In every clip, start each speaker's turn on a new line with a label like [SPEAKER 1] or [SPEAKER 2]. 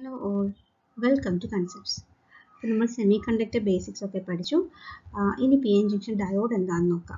[SPEAKER 1] Hello all, welcome to Concepts. ഇപ്പോൾ നമ്മൾ semiconductor basics ഒക്കെ പഠിച്ചു. ഇനി പി എൻ ജംഗ്ഷൻ ഡയോഡ് എന്താണെന്ന് നോക്കാം.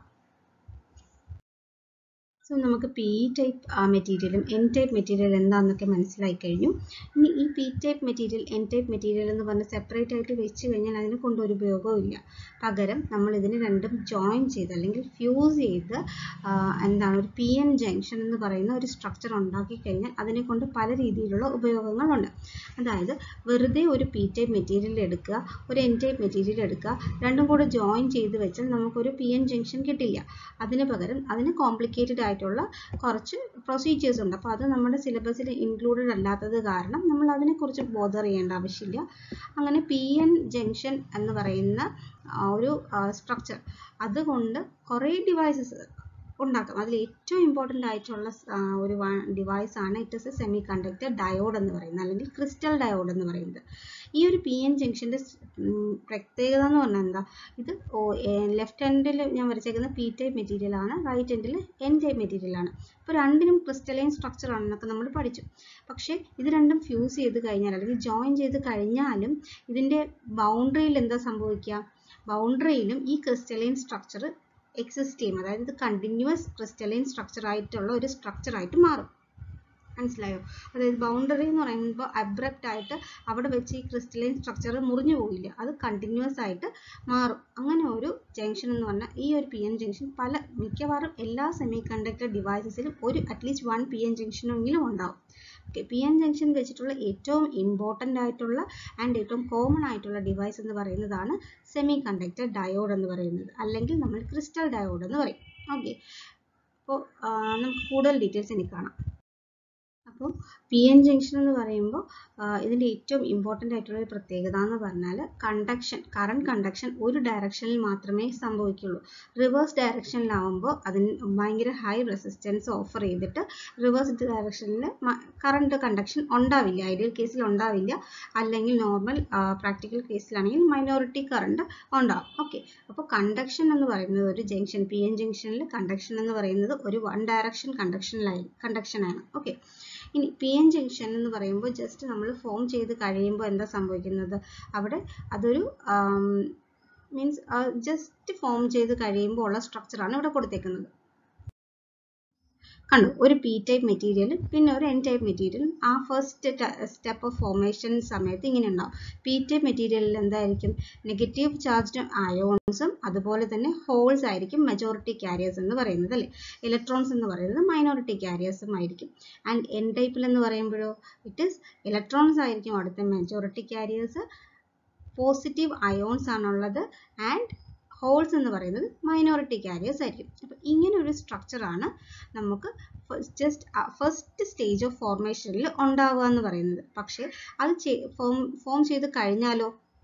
[SPEAKER 1] സോ നമുക്ക് പി ടൈപ്പ് മെറ്റീരിയലും എൻ ടൈപ്പ് മെറ്റീരിയൽ എന്താണെന്നൊക്കെ മനസ്സിലായി കഴിഞ്ഞു. ഇനി ഈ P type material N type material എന്ന് പറഞ്ഞ് സെപ്പറേറ്റ് ആയിട്ട് വെച്ച് കഴിഞ്ഞാൽ അതിനെ കൊണ്ടൊരു ഉപയോഗവും ഇല്ല. പകരം നമ്മൾ ഇതിന് രണ്ടും ജോയിൻ ചെയ്ത് അല്ലെങ്കിൽ ഫ്യൂസ് ചെയ്ത് എന്താണ് ഒരു പി എൻ ജംഗ്ഷൻ എന്ന് പറയുന്ന ഒരു സ്ട്രക്ചർ ഉണ്ടാക്കി കഴിഞ്ഞാൽ അതിനെ കൊണ്ട് പല രീതിയിലുള്ള ഉപയോഗങ്ങളുണ്ട്. അതായത് വെറുതെ ഒരു പി ടൈപ്പ് മെറ്റീരിയൽ എടുക്കുക, ഒരു എൻ ടൈപ്പ് മെറ്റീരിയൽ എടുക്കുക, രണ്ടും കൂടെ ജോയിൻ ചെയ്ത് വെച്ചാൽ നമുക്കൊരു പി എൻ ജംഗ്ഷൻ കിട്ടില്ല. അതിന് പകരം അതിന് കോംപ്ലിക്കേറ്റഡ് ആയിട്ടുള്ള കുറച്ച് പ്രൊസീജിയേഴ്സ് ഉണ്ട്. അപ്പോൾ അത് നമ്മുടെ സിലബസിൽ ഇൻക്ലൂഡഡ് അല്ലാത്തത് കാരണം നമ്മൾ അതിനെക്കുറിച്ച് ബോധർ ചെയ്യേണ്ട ആവശ്യമില്ല. അങ്ങനെ പി എൻ ജംഗ്ഷൻ എന്ന് പറയുന്ന ഒരു സ്ട്രക്ചർ അതുകൊണ്ട് കുറേ ഡിവൈസസ് ഉണ്ടാക്കാം. അതിൽ ഏറ്റവും ഇമ്പോർട്ടൻ്റ് ആയിട്ടുള്ള ഒരു ഡിവൈസ് ആണ് it is a semiconductor diode എന്ന് പറയുന്നത്, അല്ലെങ്കിൽ ക്രിസ്റ്റൽ ഡയോഡ് എന്ന് പറയുന്നത്. ഈ ഒരു പി എൻ ജംഗ്ഷൻ്റെ പ്രത്യേകത എന്ന് പറഞ്ഞാൽ എന്താ, ഇത് ലെഫ്റ്റ് ഹാൻഡിൽ ഞാൻ വരച്ചേക്കുന്ന പി ടൈപ്പ് മെറ്റീരിയൽ ആണ്, റൈറ്റ് ഹാൻഡിൽ എൻ ടൈപ്പ് മെറ്റീരിയൽ ആണ്. അപ്പോൾ രണ്ടിനും ക്രിസ്റ്റലൈൻ സ്ട്രക്ചർ ആണെന്നൊക്കെ നമ്മൾ പഠിച്ചു. പക്ഷേ ഇത് രണ്ടും ഫ്യൂസ് ചെയ്ത് കഴിഞ്ഞാൽ അല്ലെങ്കിൽ ജോയിൻ ചെയ്ത് കഴിഞ്ഞാലും ഇതിൻ്റെ ബൗണ്ടറിയിൽ എന്താ സംഭവിക്കുക, ബൗണ്ടറിയിലും ഈ ക്രിസ്റ്റലൈൻ സ്ട്രക്ചർ എക്സിസ്റ്റ് ചെയ്യും. അതായത് ഇത് കണ്ടിന്യൂസ് ക്രിസ്റ്റലൈൻ സ്ട്രക്ചർ ആയിട്ടുള്ള ഒരു സ്ട്രക്ചർ ആയിട്ട് മാറും. മനസ്സിലായോ? അതായത് ബൗണ്ടറി എന്ന് പറയുമ്പോൾ അബ്രപ്റ്റ് ആയിട്ട് അവിടെ വെച്ച് ഈ ക്രിസ്റ്റലൈൻ സ്ട്രക്ചർ മുറിഞ്ഞു പോകില്ല, അത് കണ്ടിന്യൂസ് ആയിട്ട് മാറും. അങ്ങനെ ഒരു ജംഗ്ഷൻ എന്ന് പറഞ്ഞാൽ ഈ ഒരു പി എൻ ജംഗ്ഷൻ മിക്കവാറും എല്ലാ സെമി കണ്ടക്ടർ ഡിവൈസസിലും ഒരു അറ്റ്ലീസ്റ്റ് 1 പി എൻ ജംഗ്ഷനെങ്കിലും ഉണ്ടാവും. ഓക്കെ, പി എൻ ജംഗ്ഷൻ വെച്ചിട്ടുള്ള ഏറ്റവും ഇമ്പോർട്ടൻ്റ് ആയിട്ടുള്ള ആൻഡ് ഏറ്റവും കോമൺ ആയിട്ടുള്ള ഡിവൈസ് എന്ന് പറയുന്നതാണ് സെമി കണ്ടക്ടർ ഡയോഡ് എന്ന് പറയുന്നത്, അല്ലെങ്കിൽ നമ്മൾ ക്രിസ്റ്റൽ ഡയോഡ് എന്ന് പറയും. ഓക്കെ, അപ്പോൾ നമുക്ക് കൂടുതൽ ഡീറ്റെയിൽസ് ഇനി കാണാം. അപ്പോൾ പി എൻ ജംഗ്ഷൻ എന്ന് പറയുമ്പോൾ ഇതിൻ്റെ ഏറ്റവും ഇമ്പോർട്ടൻ്റ് ആയിട്ടുള്ള ഒരു പ്രത്യേകത എന്ന് പറഞ്ഞാൽ കറണ്ട് കണ്ടക്ഷൻ ഒരു ഡയറക്ഷനിൽ മാത്രമേ സംഭവിക്കുള്ളൂ. റിവേഴ്സ് ഡയറക്ഷനിലാവുമ്പോൾ അതിന് ഭയങ്കര ഹൈ റെസിസ്റ്റൻസ് ഓഫർ ചെയ്തിട്ട് റിവേഴ്സ് ഡയറക്ഷനിൽ കറണ്ട് കണ്ടക്ഷൻ ഉണ്ടാവില്ല, ഐഡിയൽ കേസിൽ ഉണ്ടാവില്ല. അല്ലെങ്കിൽ നോർമൽ പ്രാക്ടിക്കൽ കേസിലാണെങ്കിൽ മൈനോറിറ്റി കറണ്ട് ഉണ്ടാവും. ഓക്കെ, അപ്പോൾ കണ്ടക്ഷൻ എന്ന് പറയുന്നത് ഒരു ജംഗ്ഷൻ പി എൻ ജംഗ്ഷനിൽ കണ്ടക്ഷൻ എന്ന് പറയുന്നത് ഒരു വൺ ഡയറക്ഷൻ കണ്ടക്ഷനാണ്. ഓക്കെ, ഇനി പി എൻ ജംഗ്ഷൻ എന്ന് പറയുമ്പോൾ ജസ്റ്റ് നമ്മൾ ഫോം ചെയ്ത് കഴിയുമ്പോൾ എന്താ സംഭവിക്കുന്നത്, അവിടെ അതൊരു മീൻസ് ജസ്റ്റ് ഫോം ചെയ്ത് കഴിയുമ്പോൾ ഉള്ള സ്ട്രക്ചറാണ് ഇവിടെ കൊടുത്തേക്കുന്നത്. കണ്ടു, ഒരു പി ടൈപ്പ് മെറ്റീരിയലും പിന്നെ ഒരു എൻ ടൈപ്പ് മെറ്റീരിയലും ആ ഫസ്റ്റ് സ്റ്റെപ്പ് ഓഫ് ഫോർമേഷൻ സമയത്ത് ഇങ്ങനെ ഉണ്ടാവും. പി ടൈപ്പ് മെറ്റീരിയലിൽ എന്തായിരിക്കും, നെഗറ്റീവ് ചാർജ്ഡ് അയോൺസും അതുപോലെ തന്നെ ഹോൾസ് ആയിരിക്കും മെജോറിറ്റി കാരിയേഴ്സ് എന്ന് പറയുന്നത്, അല്ലേ. ഇലക്ട്രോൺസ് എന്ന് പറയുന്നത് മൈനോറിറ്റി കാരിയേഴ്സും ആയിരിക്കും. ആൻഡ് എൻ ടൈപ്പിൽ എന്ന് പറയുമ്പോഴോ ഇറ്റ് ഈസ് ഇലക്ട്രോൺസ് ആയിരിക്കും അടുത്ത മെജോറിറ്റി കാരിയേഴ്സ്, പോസിറ്റീവ് അയോൺസ് ആണുള്ളത്, ആൻഡ് ഹോൾസ് എന്ന് പറയുന്നത് മൈനോറിറ്റി കാരിയേഴ്സ് ആയിരിക്കും. അപ്പോൾ ഇങ്ങനെ ഒരു സ്ട്രക്ചറാണ് നമുക്ക് ഫസ്റ്റ് സ്റ്റേജ് ഓഫ് ഫോർമേഷനിൽ ഉണ്ടാവുക എന്ന് പറയുന്നത്. പക്ഷേ അത് ഫോം ചെയ്ത് കഴിഞ്ഞാൽ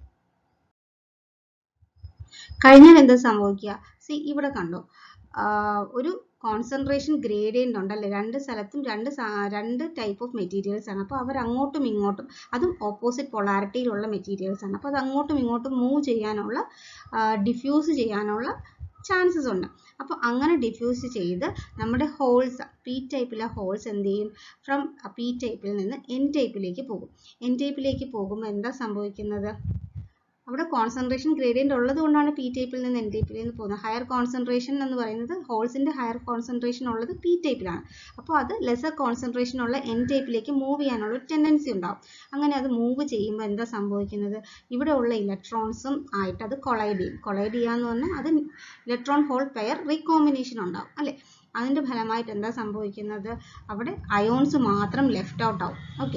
[SPEAKER 1] എന്താ സംഭവിക്കുക, ഇവിടെ കണ്ടോ, ഒരു കോൺസെൻട്രേഷൻ ഗ്രേഡിയൻ്റ് ഉണ്ടല്ലേ, രണ്ട് സ്ഥലത്തും രണ്ട് ടൈപ്പ് ഓഫ് മെറ്റീരിയൽസ് ആണ്. അപ്പോൾ അവർ അങ്ങോട്ടും ഇങ്ങോട്ടും, അതും ഓപ്പോസിറ്റ് പൊളാരിറ്റിയിലുള്ള മെറ്റീരിയൽസ് ആണ്. അപ്പോൾ അത് അങ്ങോട്ടും ഇങ്ങോട്ടും മൂവ് ചെയ്യാനുള്ള ഡിഫ്യൂസ് ചെയ്യാനുള്ള ചാൻസസ് ഉണ്ട്. അപ്പോൾ അങ്ങനെ ഡിഫ്യൂസ് ചെയ്ത് നമ്മുടെ ഹോൾസ്, പി ടൈപ്പിലെ ഹോൾസ് എന്ത് ചെയ്യും, ഫ്രം പി ടൈപ്പിൽ നിന്ന് എൻ ടൈപ്പിലേക്ക് പോകും. എൻ ടൈപ്പിലേക്ക് പോകുമ്പോൾ എന്താ സംഭവിക്കുന്നത്, അവിടെ കോൺസെൻട്രേഷൻ ഗ്രേഡിയൻ്റ് ഉള്ളത് കൊണ്ടാണ് പി ടൈപ്പിൽ നിന്ന് എൻ ടൈപ്പിലേക്ക് പോകുന്നത്. ഹയർ കോൺസെൻട്രേഷൻ എന്ന് പറയുന്നത് ഹോൾസിൻ്റെ ഹയർ കോൺസെൻട്രേഷൻ ഉള്ളത് പി ടൈപ്പിലാണ്. അപ്പോൾ അത് ലെസർ കോൺസെൻട്രേഷൻ ഉള്ള എൻ ടൈപ്പിലേക്ക് മൂവ് ചെയ്യാനുള്ള ഒരു ടെൻഡൻസി ഉണ്ടാവും. അങ്ങനെ അത് മൂവ് ചെയ്യുമ്പോൾ എന്താ സംഭവിക്കുന്നത്, ഇവിടെ ഉള്ള ഇലക്ട്രോൺസും ആയിട്ട് അത് കൊളൈഡ് ചെയ്യുക എന്ന് പറഞ്ഞാൽ അത് ഇലക്ട്രോൺ ഹോൾ പെയർ റീകോമ്പിനേഷൻ ഉണ്ടാവും, അല്ലേ. അതിൻ്റെ ഫലമായിട്ട് എന്താ സംഭവിക്കുന്നത്, അവിടെ അയോൺസ് മാത്രം ലെഫ്റ്റ് ഔട്ട് ആവും. ഓക്കെ,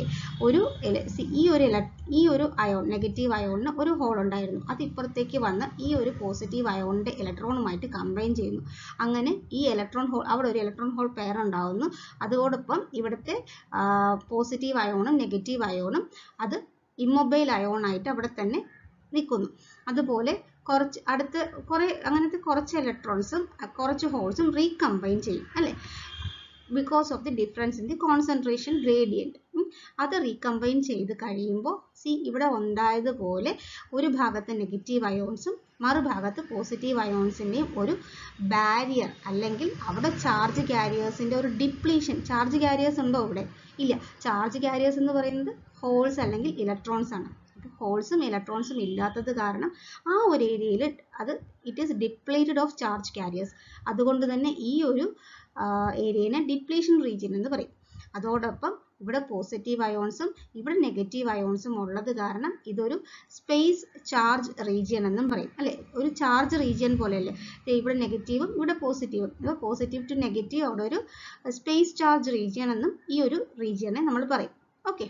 [SPEAKER 1] ഈ ഒരു അയോൺ, നെഗറ്റീവ് അയോണിന് ഒരു ഹോൾ ഉണ്ടായിരുന്നു, അത് ഇപ്പുറത്തേക്ക് വന്ന് ഈ ഒരു പോസിറ്റീവ് അയോണിൻ്റെ ഇലക്ട്രോണുമായിട്ട് കമ്പൈൻ ചെയ്യുന്നു. അങ്ങനെ ഈ ഇലക്ട്രോൺ ഹോൾ, അവിടെ ഒരു ഇലക്ട്രോൺ ഹോൾ പെയർ ഉണ്ടാവുന്നു. അതോടൊപ്പം ഇവിടുത്തെ പോസിറ്റീവ് അയോണും നെഗറ്റീവ് അയോണും അത് ഇമ്മൊബൈൽ അയോണായിട്ട് അവിടെ തന്നെ നിൽക്കുന്നു. അതുപോലെ അങ്ങനത്തെ കുറച്ച് ഇലക്ട്രോൺസും കുറച്ച് ഹോൾസും റീകമ്പൈൻ ചെയ്യും, അല്ലേ, because of the difference in the concentration gradient. അത് റീകമ്പൈൻ ചെയ്ത് കഴിയുമ്പോൾ ഇവിടെ ഉണ്ടായതുപോലെ ഒരു ഭാഗത്ത് നെഗറ്റീവ് അയോൺസും മറുഭാഗത്ത് പോസിറ്റീവ് അയോൺസിൻ്റെയും ഒരു ബാരിയർ അല്ലെങ്കിൽ അവിടെ ചാർജ് കാരിയേഴ്സിൻ്റെ ഒരു ഡിപ്ലീഷൻ. ചാർജ് കാരിയേഴ്സ് ഉണ്ടോ ഇവിടെ? ഇല്ല. ചാർജ് കാരിയേഴ്സ് എന്ന് പറയുന്നത് ഹോൾസ് അല്ലെങ്കിൽ ഇലക്ട്രോൺസ് ആണ്. ഹോൾസും ഇലക്ട്രോൺസും ഇല്ലാത്തത് കാരണം ആ ഒരു ഏരിയയിൽ അത് it is depleted of charge carriers. അതുകൊണ്ട് തന്നെ ഈ ഒരു ഏരിയനെ ഡിപ്ലീഷൻ റീജിയൻ എന്ന് പറയും. അതോടൊപ്പം ഇവിടെ പോസിറ്റീവ് അയോൺസും ഇവിടെ നെഗറ്റീവ് അയോൺസും ഉള്ളത് കാരണം ഇതൊരു സ്പേസ് ചാർജ് റീജിയൻ എന്നും പറയും അല്ലേ? ഒരു ചാർജ് റീജിയൻ പോലെയല്ലേ? ഇവിടെ നെഗറ്റീവും ഇവിടെ പോസിറ്റീവും, ഇവിടെ പോസിറ്റീവ് ടു നെഗറ്റീവ് അവിടെ ഒരു സ്പേസ് ചാർജ് റീജിയൻ എന്നും ഈ ഒരു റീജിയനെ നമ്മൾ പറയും. ഓക്കെ,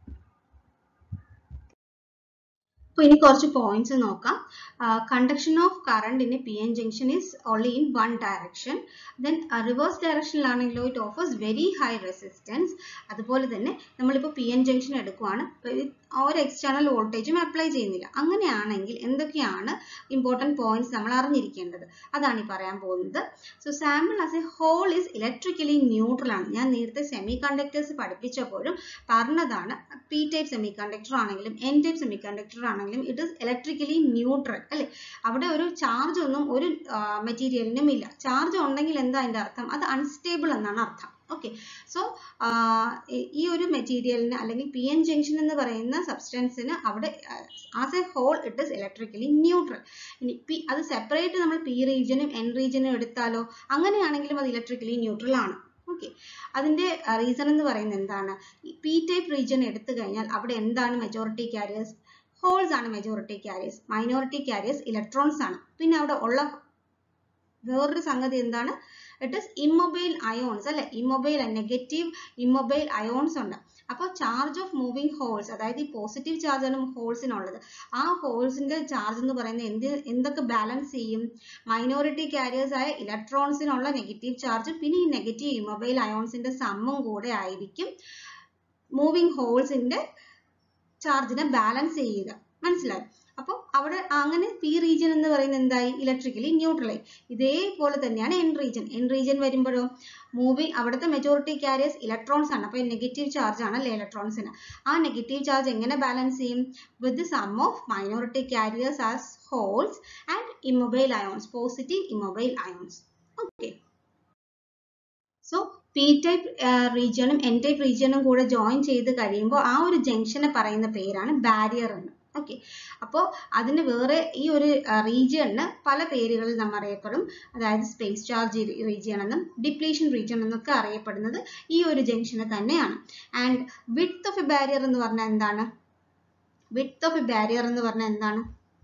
[SPEAKER 1] അപ്പോൾ ഇനി കുറച്ച് പോയിന്റ്സ് നോക്കാം. Conduction of current in a P N junction is only in one direction. Then reverse ഡയറക്ഷനിലാണെങ്കിലോ it offers very high resistance. അതുപോലെ തന്നെ നമ്മളിപ്പോൾ പി എൻ ജംഗ്ഷൻ എടുക്കുവാണ്, ഒരു എക്സ്റ്റേണൽ വോൾട്ടേജും അപ്ലൈ ചെയ്യുന്നില്ല. അങ്ങനെയാണെങ്കിൽ എന്തൊക്കെയാണ് ഇമ്പോർട്ടൻറ്റ് പോയിന്റ്സ് നമ്മൾ അറിഞ്ഞിരിക്കേണ്ടത്? അതാണ് ഈ പറയാൻ പോകുന്നത്. So sample as a whole is electrically neutral ആണ്. ഞാൻ നേരത്തെ സെമി കണ്ടക്ടേഴ്സ് പഠിപ്പിച്ചപ്പോഴും പറഞ്ഞതാണ്, പി ടൈപ്പ് സെമി കണ്ടക്ടർ ആണെങ്കിലും എൻ ടൈപ്പ് സെമി കണ്ടക്ടർ ആണെങ്കിലും ഇറ്റ് ഈസ് ഇലക്ട്രിക്കലി ന്യൂട്രൽ അല്ലേ? അവിടെ ഒരു ചാർജ് ഒന്നും ഒരു മെറ്റീരിയലിനും ഇല്ല. ചാർജ് ഉണ്ടെങ്കിൽ എന്താ അതിൻ്റെ അർത്ഥം? അത് അൺസ്റ്റേബിൾ എന്നാണ് അർത്ഥം. ഓക്കെ, സോ ഈ ഒരു മെറ്റീരിയലിന് അല്ലെങ്കിൽ പി എൻ ജംഗ്ഷൻ എന്ന് പറയുന്ന സബ്സ്റ്റൻസിന് അവിടെ as a whole it is electrically neutral. ഇനി അത് സെപ്പറേറ്റ് നമ്മൾ പി റീജിയനും എൻ റീജിയനും എടുത്താലോ? അങ്ങനെയാണെങ്കിലും അത് ഇലക്ട്രിക്കലി ന്യൂട്രൽ ആണ്. ഓക്കെ, അതിൻ്റെ റീസൺ എന്ന് പറയുന്നത് എന്താണ്? പി ടൈപ്പ് റീജിയൻ എടുത്തു കഴിഞ്ഞാൽ അവിടെ എന്താണ് മെജോറിറ്റി കാരിയേഴ്സ്? ഹോൾസ് ആണ് majority carriers. Minority carriers electrons ആണ്. പിന്നെ അവിടെ ഉള്ള വേറൊരു സംഗതി എന്താണ്? ഇറ്റ് ഈസ് ഇമ്മൊബൈൽ അയോൺസ് അല്ലെ? ഇമ്മൊബൈൽ നെഗറ്റീവ് ഇമ്മൊബൈൽ അയോൺസ് ഉണ്ട്. അപ്പോൾ ചാർജ് ഓഫ് മൂവിങ് ഹോൾസ്, അതായത് ഈ പോസിറ്റീവ് ചാർജ് ആണ് ഹോൾസിനുള്ളത്. ആ ഹോൾസിന്റെ ചാർജ് എന്ന് പറയുന്നത് എന്തൊക്കെ ബാലൻസ് ചെയ്യും? മൈനോറിറ്റി കാരിയേഴ്സ് ആയ ഇലക്ട്രോൺസിനുള്ള നെഗറ്റീവ് ചാർജ് പിന്നെ ഈ നെഗറ്റീവ് ഇമ്മൊബൈൽ അയോൺസിന്റെ സമ്മും കൂടെ ആയിരിക്കും മൂവിങ് ഹോൾസിന്റെ ചാർജിനെ ബാലൻസ് ചെയ്യുക. മനസ്സിലായി? അപ്പോൾ അവിടെ അങ്ങനെ പി റീജിയൻ എന്ന് പറയുന്നത് എന്തായി? ഇലക്ട്രിക്കലി ന്യൂട്രലായി. ഇതേപോലെ തന്നെയാണ് എൻ റീജിയൻ. എൻ റീജിയൻ വരുമ്പോഴോ അവിടുത്തെ മെജോറിറ്റി കാരിയേഴ്സ് ഇലക്ട്രോൺസ് ആണ്. അപ്പോൾ നെഗറ്റീവ് ചാർജ് ആണ് അല്ലേ ഇലക്ട്രോൺസിന്? ആ നെഗറ്റീവ് ചാർജ് എങ്ങനെ ബാലൻസ് ചെയ്യും? With the sum of minority carriers as holes and immobile ions, positive immobile ions. Okay, so P type റീജിയനും എൻ ടൈപ്പ് റീജിയനും കൂടെ ജോയിൻ ചെയ്ത് കഴിയുമ്പോൾ ആ ഒരു ജംഗ്ഷനെ പറയുന്ന പേരാണ് ബാരിയർ എന്ന്. ഓക്കെ, അപ്പോൾ അതിന് വേറെ ഈ ഒരു റീജിയണിന് പല പേരുകളിൽ നമ്മൾ അറിയപ്പെടും. അതായത് സ്പേസ് ചാർജ് റീജിയൺ എന്നും ഡിപ്ലീഷൻ റീജിയൺ എന്നൊക്കെ അറിയപ്പെടുന്നത് ഈ ഒരു ജംഗ്ഷന് തന്നെയാണ്. And width of a barrier എന്ന് പറഞ്ഞാൽ എന്താണ്? വിഡ്ത്ത് ഓഫ് എ ബാരിയർ എന്ന് പറഞ്ഞാൽ എന്താണ്?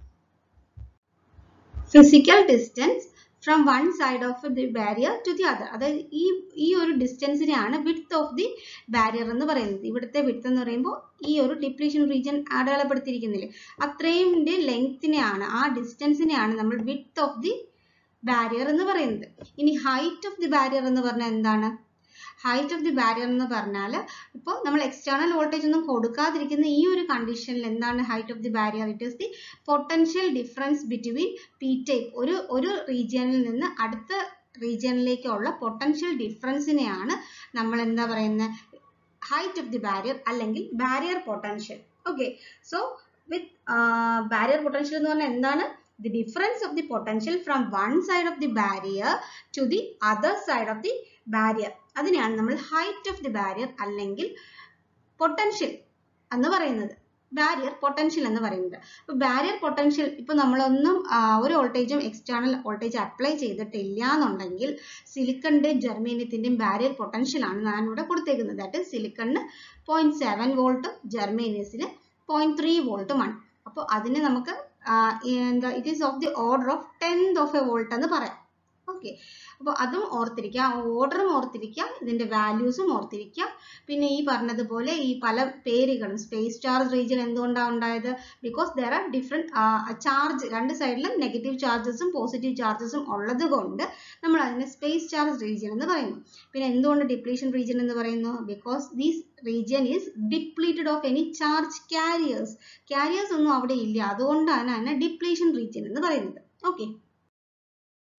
[SPEAKER 1] Physical distance from one side of the barrier to the other. അതായത് ഈ ഒരു ഡിസ്റ്റൻസിനെയാണ് വിഡ്ത്ത് ഓഫ് ദി ബാരിയർ എന്ന് പറയുന്നത്. ഇവിടുത്തെ വിഡ്ത്ത് എന്ന് പറയുമ്പോൾ ഈ ഒരു ഡിപ്ലീഷൻ റീജിയൻ അടയാളപ്പെടുത്തിയിരിക്കുന്നില്ലേ, അത്രയും ലെങ്ത്തിനെയാണ്, ആ ഡിസ്റ്റൻസിനെയാണ് നമ്മൾ വിഡ്ത്ത് ഓഫ് ദി ബാരിയർ എന്ന് പറയുന്നത്. ഇനി ഹൈറ്റ് ഓഫ് ദി ബാരിയർ എന്ന് പറഞ്ഞാൽ എന്താണ്? ഹൈറ്റ് ഓഫ് ദി ബാരിയർ എന്ന് പറഞ്ഞാൽ ഇപ്പോൾ നമ്മൾ എക്സ്റ്റേണൽ വോൾട്ടേജ് ഒന്നും കൊടുക്കാതിരിക്കുന്ന ഈ ഒരു കണ്ടീഷനിൽ എന്താണ് height of the barrier? It is the potential difference between P type, ഒരു റീജിയനിൽ നിന്ന് അടുത്ത റീജിയനിലേക്കുള്ള പൊട്ടൻഷ്യൽ ഡിഫറൻസിനെയാണ് നമ്മൾ എന്താ പറയുന്നത്? ഹൈറ്റ് ഓഫ് ദി ബാരിയർ അല്ലെങ്കിൽ barrier potential. Okay, so with barrier potential എന്ന് പറഞ്ഞാൽ എന്താണ്? The difference of the potential from one side of the barrier to the other side of the barrier. അതിനെയാണ് നമ്മൾ height of the barrier അല്ലെങ്കിൽ potential എന്ന് പറയുന്നത്. Barrier potential എന്ന് പറയുന്നത്. അപ്പോൾ ബാരിയർ പൊട്ടൻഷ്യൽ ഇപ്പോൾ നമ്മളൊന്നും ഒരു വോൾട്ടേജും എക്സ്റ്റേണൽ വോൾട്ടേജ് അപ്ലൈ ചെയ്തിട്ടില്ല എന്നുണ്ടെങ്കിൽ സിലിക്കണിന്റെയും ജെർമേനിയത്തിന്റെയും ബാരിയർ പൊട്ടൻഷ്യൽ ആണ് ഞാൻ ഇവിടെ കൊടുത്തേക്കുന്നത്. ദാറ്റ് സിലിക്കണിന് 0.7 വോൾട്ടും ജെർമേനിയസിന് 0.3 വോൾട്ടുമാണ്. അപ്പോൾ അതിന് നമുക്ക് it is of the order of 10th of a volt എന്ന് പറയാം. ഓക്കെ, അപ്പോൾ അതും ഓർത്തിരിക്കുക, ഓർഡറും ഓർത്തിരിക്കുക, ഇതിന്റെ വാല്യൂസും ഓർത്തിരിക്കുക. പിന്നെ ഈ പറഞ്ഞതുപോലെ ഈ പല പേരുകളും സ്പേസ് ചാർജ് റീജിയൻ എന്തുകൊണ്ടാണ് ഉണ്ടായത്? Because there are different charge, രണ്ട് സൈഡിലും നെഗറ്റീവ് ചാർജസും പോസിറ്റീവ് ചാർജസും ഉള്ളത് കൊണ്ട് നമ്മൾ അതിനെ സ്പേസ് ചാർജ് റീജിയൻ എന്ന് പറയുന്നു. പിന്നെ എന്തുകൊണ്ട് ഡിപ്ലീഷൻ റീജിയൻ എന്ന് പറയുന്നു? Because these region is depleted of any charge carriers. Carriers ഒന്നും അവിടെ ഇല്ല, അതുകൊണ്ടാണ് അതിനെ depletion region എന്ന് പറയുന്നത്. ഓക്കെ,